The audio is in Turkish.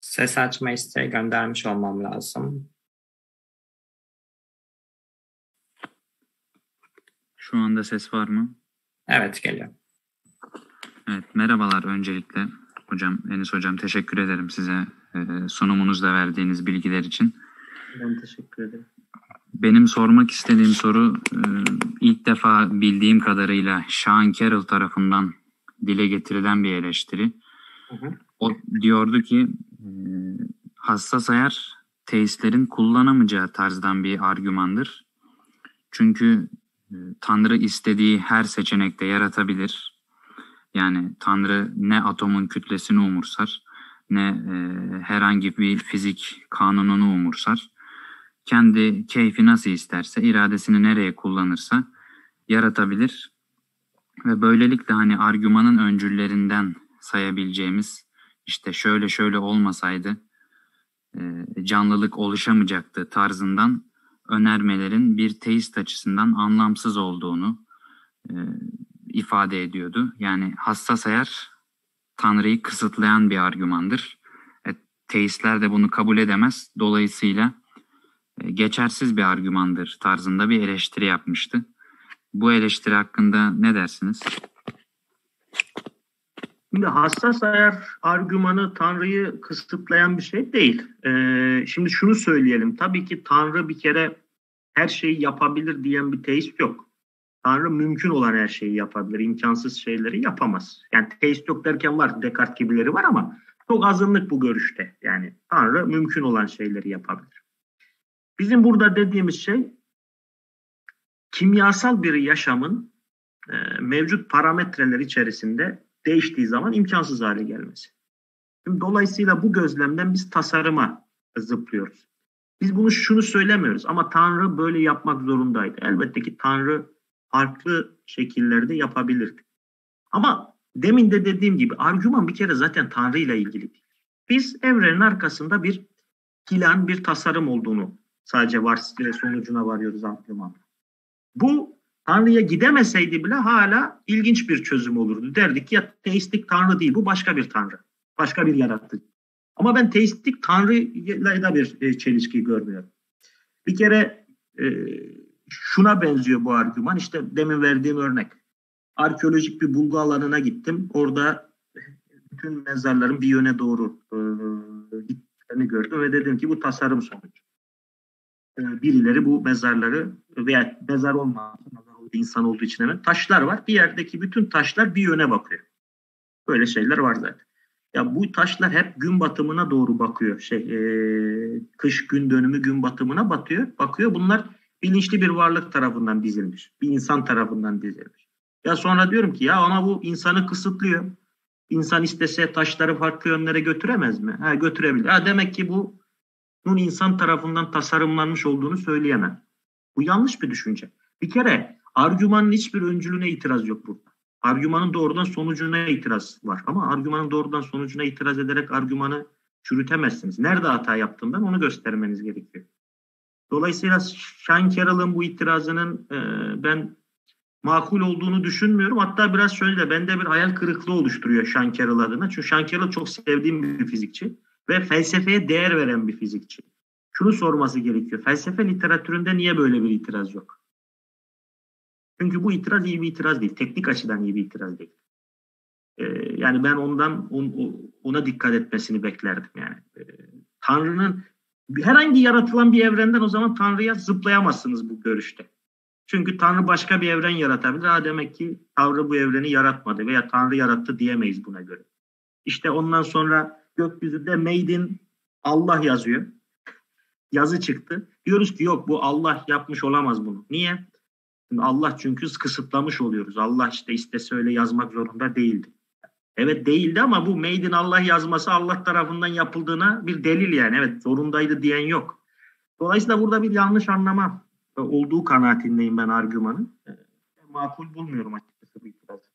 Ses açma isteği göndermiş olmam lazım. Şu anda ses var mı? Evet, geliyor. Evet, merhabalar öncelikle. Enis Hocam teşekkür ederim size sunumunuzda verdiğiniz bilgiler için. Ben teşekkür ederim. Benim sormak istediğim soru ilk defa bildiğim kadarıyla Sean Carroll tarafından dile getirilen bir eleştiri. O diyordu ki hassas ayar teistlerin kullanamayacağı tarzdan bir argümandır. Çünkü Tanrı istediği her seçenekte yaratabilir. Yani Tanrı ne atomun kütlesini umursar, ne herhangi bir fizik kanununu umursar. Kendi keyfi nasıl isterse, iradesini nereye kullanırsa yaratabilir. Ve böylelikle hani argümanın öncüllerinden sayabileceğimiz, işte şöyle şöyle olmasaydı canlılık oluşamayacaktı tarzından önermelerin bir teist açısından anlamsız olduğunu ifade ediyordu. Yani hassas ayar Tanrı'yı kısıtlayan bir argümandır. Teistler de bunu kabul edemez. Dolayısıyla geçersiz bir argümandır tarzında bir eleştiri yapmıştı. Bu eleştiri hakkında ne dersiniz? Şimdi hassas ayar argümanı Tanrı'yı kısıtlayan bir şey değil. Şimdi şunu söyleyelim. Tabii ki Tanrı bir kere her şeyi yapabilir diyen bir teist yok. Tanrı mümkün olan her şeyi yapabilir. İmkansız şeyleri yapamaz. Yani teist yok derken var. Descartes gibileri var ama çok azınlık bu görüşte. Yani Tanrı mümkün olan şeyleri yapabilir. Bizim burada dediğimiz şey kimyasal bir yaşamın mevcut parametreler içerisinde değiştiği zaman imkansız hale gelmesi. Şimdi dolayısıyla bu gözlemden biz tasarıma zıplıyoruz. Biz şunu söylemiyoruz ama Tanrı böyle yapmak zorundaydı. Elbette ki Tanrı farklı şekillerde yapabilirdi. Ama demin de dediğim gibi argüman bir kere zaten Tanrı ile ilgili değil. Biz evrenin arkasında bir plan, bir tasarım olduğunu sadece sonucuna varıyoruz argümanla. Bu Tanrı'ya gidemeseydi bile hala ilginç bir çözüm olurdu. Derdik ki ya teistik Tanrı değil, bu başka bir Tanrı. Başka bir yaratıcı. Ama ben teistik Tanrı'yla da bir çelişki görmüyorum. Bir kere şuna benziyor bu argüman. İşte demin verdiğim örnek. Arkeolojik bir bulgu alanına gittim. Orada bütün mezarların bir yöne doğru gittiklerini gördüm ve dedim ki bu tasarım sonucu. Birileri bu mezarları veya mezar olmayan insan olduğu için hemen taşlar var. Bir yerdeki bütün taşlar bir yöne bakıyor. Böyle şeyler var zaten. Ya bu taşlar hep gün batımına doğru bakıyor. Kış gün dönümü gün batımına bakıyor. Bunlar bilinçli bir varlık tarafından dizilmiş. Bir insan tarafından dizilmiş. Ya sonra diyorum ki ya ama bu insanı kısıtlıyor. İnsan istese taşları farklı yönlere götüremez mi? Götürebilir. Demek ki bunun insan tarafından tasarımlanmış olduğunu söyleyemem. Bu yanlış bir düşünce. Bir kere argümanın hiçbir öncülüğüne itiraz yok burada. Argümanın doğrudan sonucuna itiraz var. Ama argümanın doğrudan sonucuna itiraz ederek argümanı çürütemezsiniz. Nerede hata yaptığından onu göstermeniz gerekiyor. Dolayısıyla Sean Carroll'ın bu itirazının ben makul olduğunu düşünmüyorum. Hatta biraz şöyle bende bir hayal kırıklığı oluşturuyor Sean Carroll adına. Çünkü Sean Carroll çok sevdiğim bir fizikçi ve felsefeye değer veren bir fizikçi. Şunu sorması gerekiyor. Felsefe literatüründe niye böyle bir itiraz yok? Çünkü bu itiraz iyi bir itiraz değil. Teknik açıdan iyi bir itiraz değil. Yani ben ona dikkat etmesini beklerdim. Yani Tanrı'nın herhangi yaratılan bir evrenden o zaman Tanrı'ya zıplayamazsınız bu görüşte. Çünkü Tanrı başka bir evren yaratabilir. Demek ki Tanrı bu evreni yaratmadı veya Tanrı yarattı diyemeyiz buna göre. İşte ondan sonra gökyüzünde Made in Allah yazıyor. Yazı çıktı. Diyoruz ki yok bu Allah yapmış olamaz bunu. Niye? Allah çünkü kısıtlamış oluyoruz. Allah işte istese öyle yazmak zorunda değildi. Evet değildi ama bu Made in Allah yazması Allah tarafından yapıldığına bir delil yani. Evet zorundaydı diyen yok. Dolayısıyla burada bir yanlış anlama olduğu kanaatindeyim ben argümanın. Makul bulmuyorum açıkçası bu itiraz.